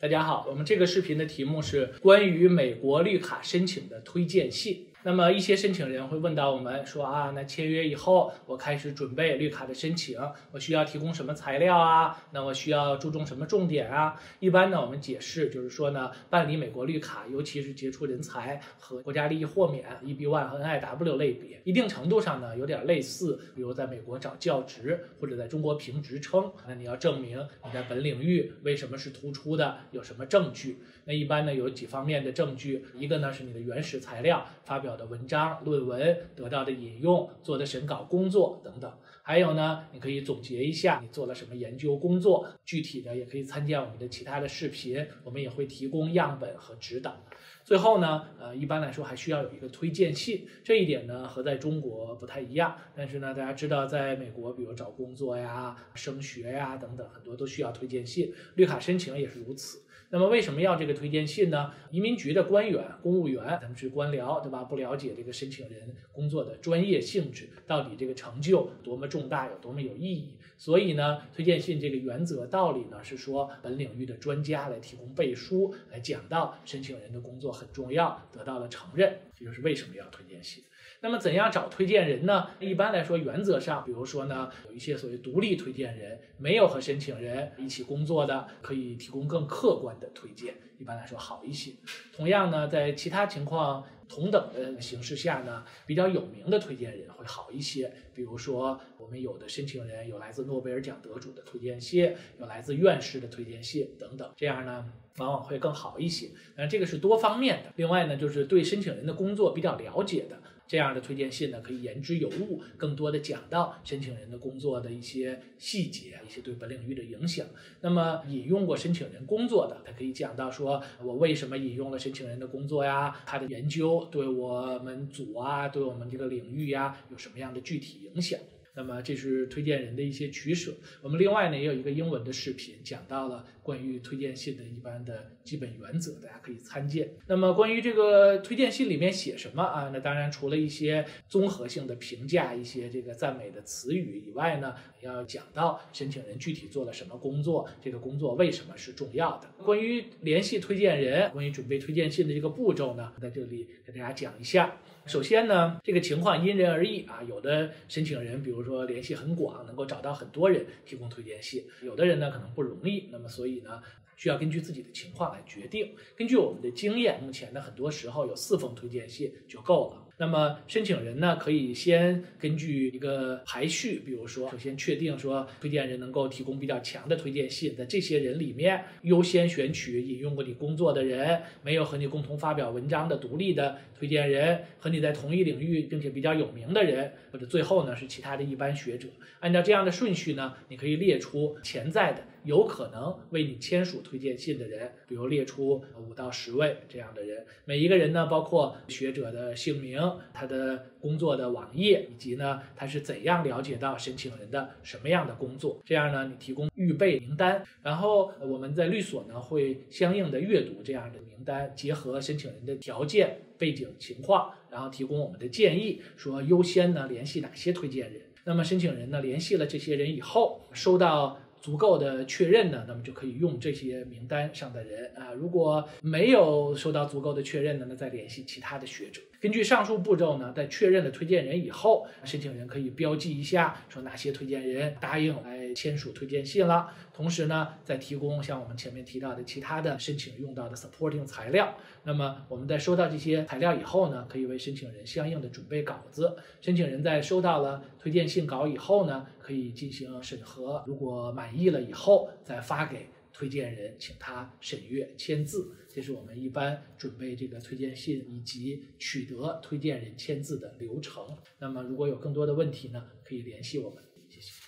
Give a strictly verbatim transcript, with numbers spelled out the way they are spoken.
大家好，我们这个视频的题目是关于美国绿卡申请的推荐信。那么一些申请人会问到我们说啊，那签约以后我开始准备绿卡的申请，我需要提供什么材料啊？那我需要注重什么重点啊？一般呢，我们解释就是说呢，办理美国绿卡，尤其是杰出人才和国家利益豁免 E B 一 和 N I W 类别，一定程度上呢有点类似，比如在美国找教职或者在中国评职称，那你要证明你在本领域为什么是突出的，有什么证据？那一般呢有几方面的证据，一个呢是你的原始材料，发表的文章、论文得到的引用、做的审稿工作等等。还有呢，你可以总结一下你做了什么研究工作，具体的也可以参见我们的其他的视频，我们也会提供样本和指导。最后呢，呃，一般来说还需要有一个推荐信，这一点呢和在中国不太一样。但是呢，大家知道，在美国，比如找工作呀、升学呀等等，很多都需要推荐信，绿卡申请也是如此。那么为什么要这个推荐信呢？移民局的官员、公务员，他们是官僚，对吧？不了解这个申请人工作的专业性质，到底这个成就多么重大，有多么有意义。所以呢，推荐信这个原则道理呢，是说本领域的专家来提供背书，来讲到申请人的工作很重要，得到了承认，这就是为什么要推荐信。那么怎样找推荐人呢？一般来说，原则上，比如说呢，有一些所谓独立推荐人，没有和申请人一起工作的，可以提供更客观的推荐，一般来说好一些。同样呢，在其他情况同等的形式下呢，比较有名的推荐人会好一些。比如说，我们有的申请人有来自诺贝尔奖得主的推荐信，有来自院士的推荐信等等，这样呢往往会更好一些。但这个是多方面的。另外呢，就是对申请人的工作比较了解的，这样的推荐信呢可以言之有物，更多的讲到申请人的工作的一些细节，一些对本领域的影响。那么引用过申请人工作的，他可以讲到说我为什么引用了申请人的工作呀，他的研究对我们组啊，对我们这个领域呀有什么样的具体影响。那么这是推荐人的一些取舍。我们另外呢也有一个英文的视频，讲到了关于推荐信的一般的基本原则，大家可以参见。那么关于这个推荐信里面写什么啊？那当然除了一些综合性的评价，一些这个赞美的词语以外呢，要讲到申请人具体做了什么工作，这个工作为什么是重要的。关于联系推荐人，关于准备推荐信的这个步骤呢，在这里给大家讲一下。首先呢，这个情况因人而异啊，有的申请人比如说联系很广，能够找到很多人提供推荐信，有的人呢可能不容易，那么所以呢需要根据自己的情况来决定。根据我们的经验，目前呢很多时候有四封推荐信就够了。那么申请人呢可以先根据一个排序，比如说首先确定说推荐人能够提供比较强的推荐信，在这些人里面优先选取引用过你工作的人，没有和你共同发表文章的独立的推荐人，和你在同一领域并且比较有名的人，或者最后呢是其他的一般学者。按照这样的顺序呢，你可以列出潜在的有可能为你签署推荐信的人，比如列出五到十位这样的人。每一个人呢，包括学者的姓名、他的工作的网页，以及呢他是怎样了解到申请人的什么样的工作。这样呢，你提供预备名单，然后我们在律所呢会相应的阅读这样的名单，结合申请人的条件、背景情况，然后提供我们的建议，说优先呢联系哪些推荐人。那么申请人呢联系了这些人以后，收到足够的确认呢，那么就可以用这些名单上的人啊。如果没有收到足够的确认呢，那再联系其他的学者。根据上述步骤呢，在确认了推荐人以后，申请人可以标记一下，说哪些推荐人答应来签署推荐信了。同时呢，再提供像我们前面提到的其他的申请用到的 supporting 材料。那么我们在收到这些材料以后呢，可以为申请人相应的准备稿子。申请人在收到了推荐信稿以后呢，可以进行审核，如果满意了以后，再发给推荐人，请他审阅签字。这是我们一般准备这个推荐信以及取得推荐人签字的流程。那么如果有更多的问题呢，可以联系我们。谢谢。